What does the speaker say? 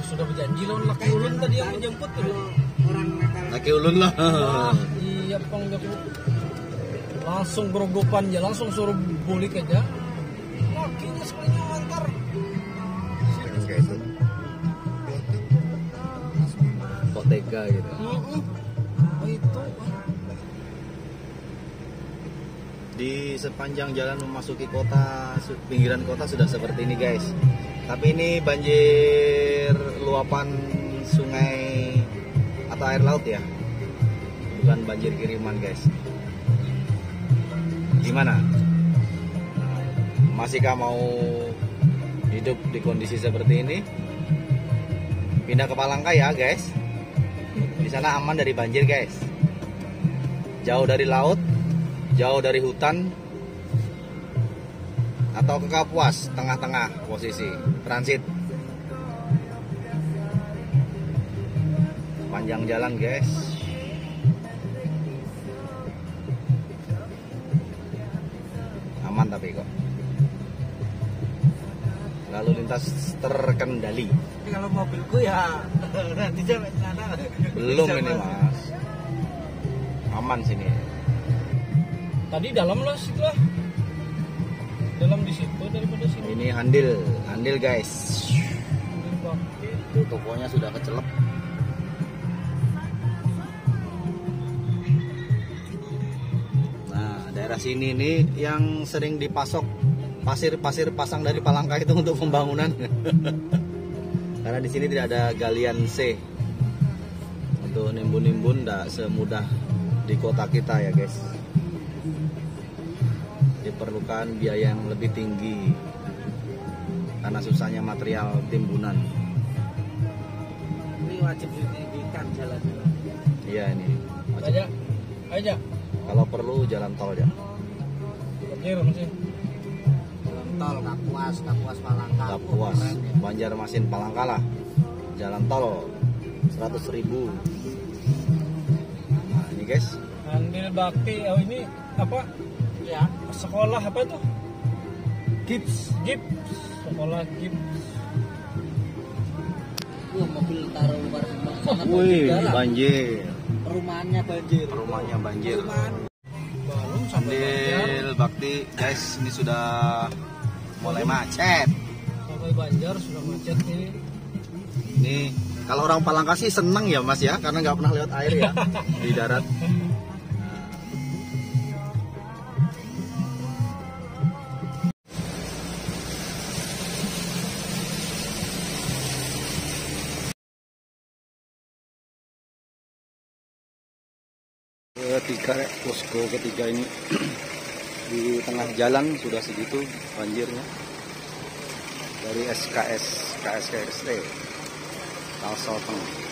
sudah berjanji lawan laki ulun tadi yang menjemput tuh. Orang nakal. Laki ulun lah. Iya pang langsung gerogokan aja, langsung suruh bulik aja. Lakinya sekalinya antar. Kayak itu. Kok tega gitu. Itu. Di sepanjang jalan memasuki kota, pinggiran kota sudah seperti ini guys. Tapi ini banjir luapan sungai atau air laut ya, bukan banjir kiriman guys. Gimana? Masihkah mau hidup di kondisi seperti ini? Pindah ke Palangka ya guys. Di sana aman dari banjir guys. Jauh dari laut, jauh dari hutan, atau ke Kapuas, tengah-tengah posisi transit. Panjang jalan guys. Aman tapi kok. Lalu lintas terkendali. Tapi kalau mobilku ya nanti sampai sana. Belum ini mas. Aman sini. Tadi dalam lah situ lah. Dalam di situ daripada sini. Ini handil guys. Itu tokonya sudah kecelep. Nah, daerah sini nih yang sering dipasok pasir pasang dari Palangka itu untuk pembangunan. Karena di sini tidak ada galian C. Untuk nimbun-nimbun tidak semudah di kota kita ya guys. Diperlukan biaya yang lebih tinggi karena susahnya material timbunan. Ini wajib ditinggikan jalannya. Iya ini wajib. Aja. Kalau perlu jalan tol ya. Kecil masih. Jalan tol Kapuas Palangka. Kapuas, Banjarmasin, Palangka lah. Jalan tol 100.000. Nah ini guys. Handil Bakti. Oh ini apa? Ya. Sekolah apa tuh? Gips. Sekolah Gips. Mobil taruh luar rumah. Wih, banjir. Rumahnya banjir. Rumahnya banjir. Belum sampai Banjar. Handil Bakti guys, ini sudah mulai macet. Sampai Banjar sudah macet nih. Ini kalau orang Palangka sih seneng ya mas ya, karena nggak pernah lewat air ya di darat. Ketiga posko ketiga ini di tengah jalan sudah segitu banjirnya dari KST Kalsel Tengah.